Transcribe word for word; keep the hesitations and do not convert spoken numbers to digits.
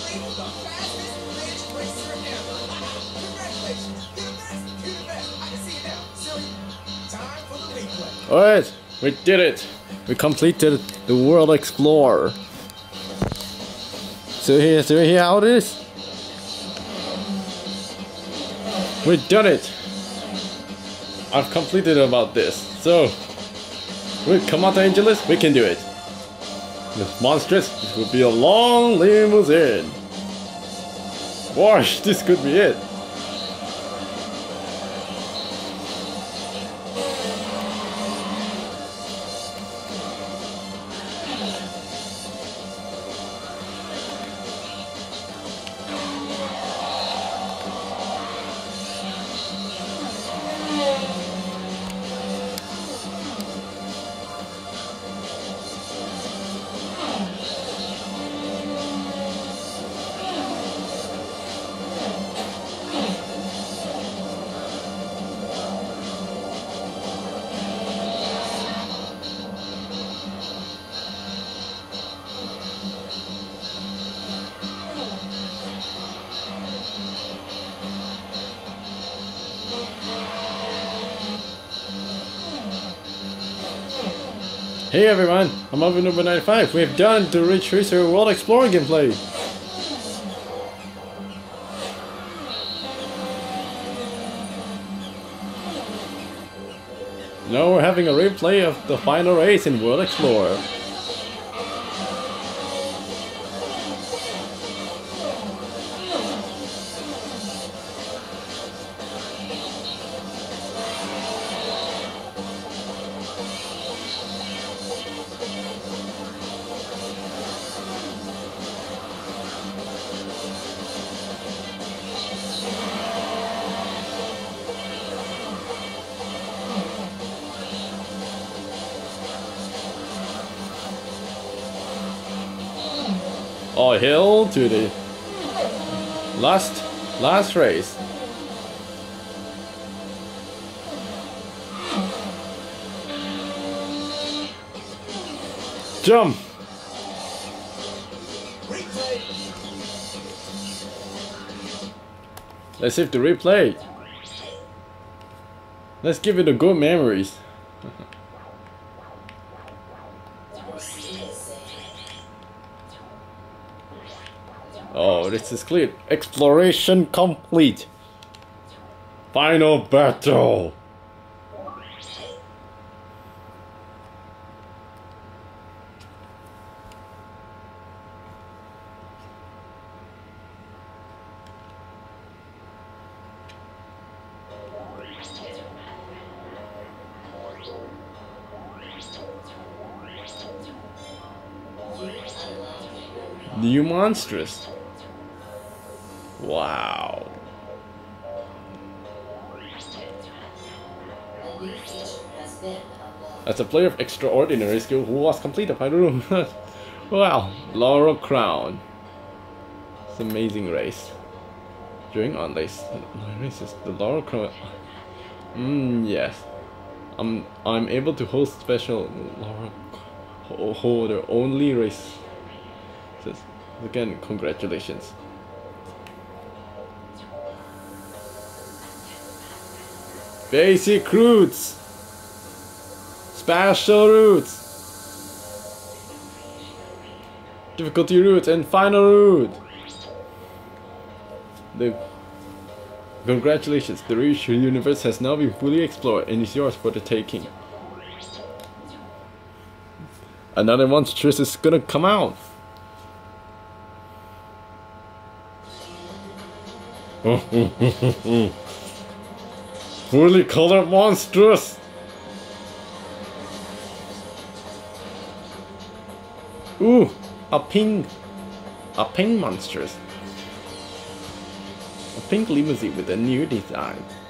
Alright, we did it! We completed the World Explorer. So here, so here how it is. We done it! I've completed about this. So, with Kamata Angeles, we can do it. With Monstrous, this will be a long limousine. Gosh, this could be it. Hey everyone, I'm Alvin Number ninety-five. We've done the Ridge Racer World Explorer gameplay. Now we're having a replay of the final race in World Explorer. All hail to the last last race. Jump. Let's save the replay. Let's give it a good memories. Oh, this is clear. Exploration complete. Final battle. New Monstrous. Wow. As a player of extraordinary skill who was completed by the room. Wow. Laurel Crown. It's an amazing race. During on race races, the Laurel Crown. Mmm, yes. I'm I'm able to host special Laurel holder only race. Again, congratulations. Basic routes, special routes, difficulty routes, and final route. The congratulations, the Ridge universe has now been fully explored and is yours for the taking. Another Monstrous is gonna come out. Fully colored Monstrous. Ooh, a pink, a pink Monstrous. A pink limousine with a new design.